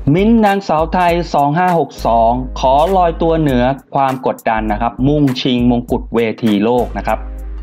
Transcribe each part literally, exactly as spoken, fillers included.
มิ้นท์นางสาวไทยสองห้าหกสองขอลอยตัวเหนือความกดดันนะครับมุ่งชิงมงกุฎเวทีโลกนะครับ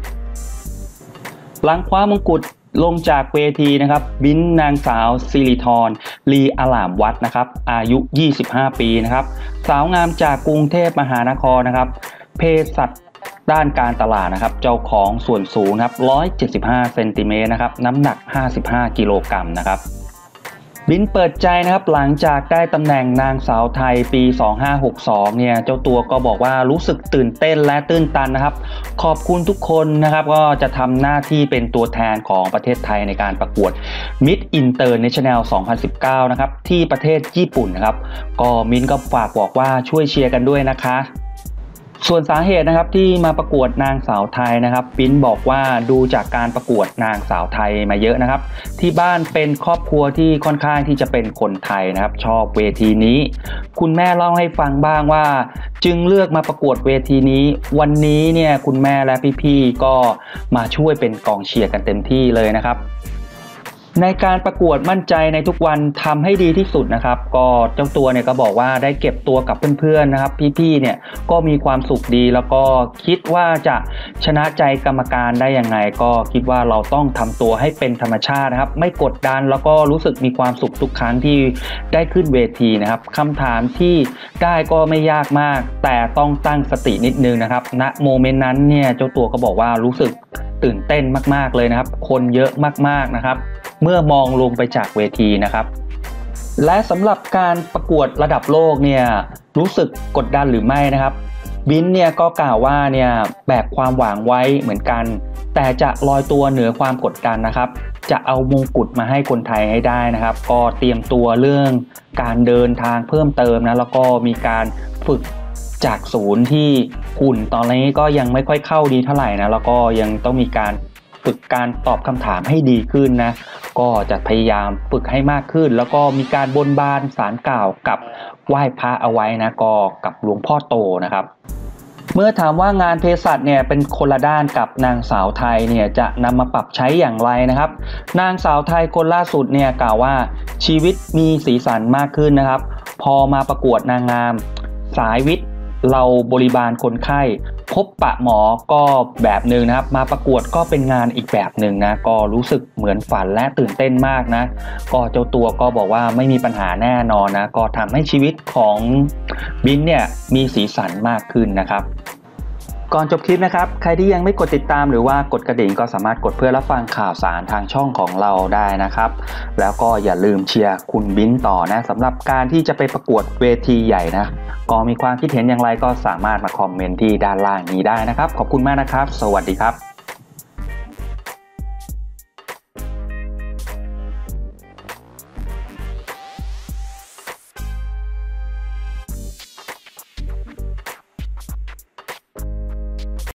หลังคว้ามงกุฎลงจากเวทีนะครับมิ้นท์นางสาวสิริธรลีอลามวัดนะครับอายุยี่สิบห้าปีนะครับสาวงามจากกรุงเทพมหานครนะครับเภสัชด้านการตลาดนะครับเจ้าของส่วนสูงนะครับหนึ่งร้อยเจ็ดสิบห้าเซนติเมตรนะครับน้ำหนักห้าสิบห้ากิโลกรัมนะครับมิ้นท์เปิดใจนะครับหลังจากได้ตำแหน่งนางสาวไทยปีสองห้าหกสองเนี่ยเจ้าตัวก็บอกว่ารู้สึกตื่นเต้นและตื้นตันนะครับขอบคุณทุกคนนะครับก็จะทำหน้าที่เป็นตัวแทนของประเทศไทยในการประกวด Miss International สองพันสิบเก้านะครับที่ประเทศญี่ปุ่นนะครับก็มิ้นท์ก็ฝากบอกว่าช่วยเชียร์กันด้วยนะคะส่วนสาเหตุนะครับที่มาประกวดนางสาวไทยนะครับมิ้นท์บอกว่าดูจากการประกวดนางสาวไทยมาเยอะนะครับที่บ้านเป็นครอบครัวที่ค่อนข้างที่จะเป็นคนไทยนะครับชอบเวทีนี้คุณแม่เล่าให้ฟังบ้างว่าจึงเลือกมาประกวดเวทีนี้วันนี้เนี่ยคุณแม่และพี่ๆก็มาช่วยเป็นกองเชียร์กันเต็มที่เลยนะครับในการประกวดมั่นใจในทุกวันทำให้ดีที่สุดนะครับก็เจ้าตัวเนี่ยก็บอกว่าได้เก็บตัวกับเพื่อนๆนะครับพี่ๆเนี่ยก็มีความสุขดีแล้วก็คิดว่าจะชนะใจกรรมการได้ยังไงก็คิดว่าเราต้องทำตัวให้เป็นธรรมชาตินะครับไม่กดดันแล้วก็รู้สึกมีความสุขทุกครั้งที่ได้ขึ้นเวทีนะครับคำถามที่ได้ก็ไม่ยากมากแต่ต้องตั้งสตินิดนึงนะครับณโมเมนต์นั้นเนี่ยเจ้าตัวก็บอกว่ารู้สึกตื่นเต้นมากๆเลยนะครับคนเยอะมากๆนะครับเมื่อมองลงไปจากเวทีนะครับและสำหรับการประกวดระดับโลกเนี่ยรู้สึกกดดันหรือไม่นะครับมิ้นท์เนี่ยก็กล่าวว่าเนี่ยแบกความหวังไว้เหมือนกันแต่จะลอยตัวเหนือความกดดันนะครับจะเอามงกุฎมาให้คนไทยให้ได้นะครับก็เตรียมตัวเรื่องการเดินทางเพิ่มเติมนะแล้วก็มีการฝึกจากศูนย์ที่หุ่นตอนนี้ก็ยังไม่ค่อยเข้าดีเท่าไหร่นะแล้วก็ยังต้องมีการฝึกการตอบคำถามให้ดีขึ้นนะก็จะพยายามฝึกให้มากขึ้นแล้วก็มีการบนบานศาลกล่าวกับไหว้พระเอาไว้นะก็กับหลวงพ่อโตนะครับเมื่อถามว่างานเภสัชเนี่ยเป็นคนละด้านกับนางสาวไทยเนี่ยจะนำมาปรับใช้อย่างไรนะครับนางสาวไทยคนล่าสุดเนี่ยกล่าวว่าชีวิตมีสีสันมากขึ้นนะครับพอมาประกวดนางงามสายวิทย์เราบริบาลคนไข้พบปะหมอก็แบบหนึ่งนะครับมาประกวดก็เป็นงานอีกแบบหนึ่งนะก็รู้สึกเหมือนฝันและตื่นเต้นมากนะก็เจ้าตัวก็บอกว่าไม่มีปัญหาแน่นอนนะก็ทำให้ชีวิตของมิ้นท์เนี่ยมีสีสันมากขึ้นนะครับก่อนจบคลิปนะครับใครที่ยังไม่กดติดตามหรือว่ากดกระดิ่งก็สามารถกดเพื่อรับฟังข่าวสารทางช่องของเราได้นะครับแล้วก็อย่าลืมเชียร์คุณมิ้นท์ต่อนะสำหรับการที่จะไปประกวดเวทีใหญ่นะก็มีความคิดเห็นอย่างไรก็สามารถมาคอมเมนต์ที่ด้านล่างนี้ได้นะครับขอบคุณมากนะครับสวัสดีครับ